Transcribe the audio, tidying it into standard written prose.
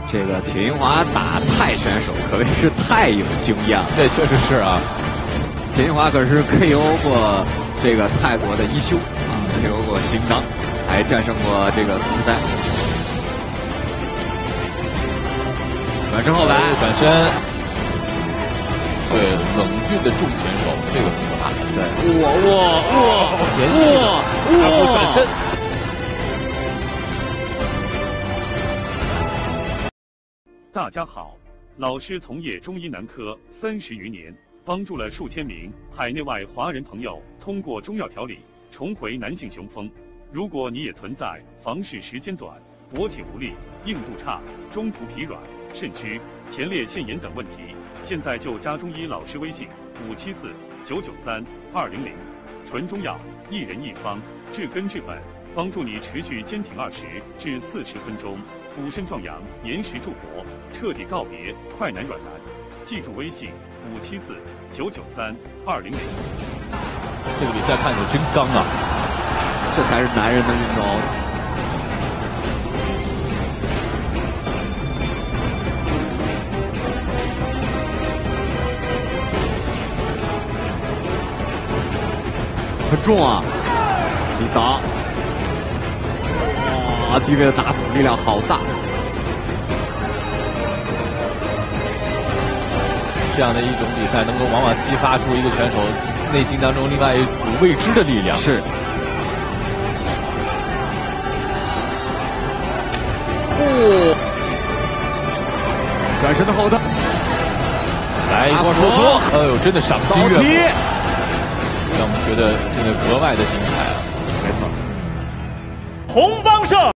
这个铁云华打泰选手可谓是太有经验了， 这确实是啊。 铁云华可是 KO 过这个泰国的一休啊 ，KO 过邢当，还战胜过这个苏丹。转身后摆， 转身，对冷峻的重拳手，这个挺可怕的。对，大步转身。 大家好，老师从业中医男科30余年，帮助了数千名海内外华人朋友通过中药调理重回男性雄风。如果你也存在房事时间短、勃起无力、硬度差、中途疲软、肾虚、前列腺炎等问题，现在就加中医老师微信574-993-200，纯中药，1人1方，治根治本，帮助你持续坚挺20至40分钟，补肾壮阳，延时助勃，彻底告别快男软男。记住微信574-993-200。 这个比赛看着真刚啊！ 这才是男人的运动。很重啊，李嫂！哇，敌人的打斧力量好大。 这样的一种比赛，能够往往激发出一个选手内心当中另外一股未知的力量。 是。转身的后头， 来一波收缩，哎呦，真的赏心悦目，让我们觉得真的格外的精彩啊！ 没错， 红帮胜。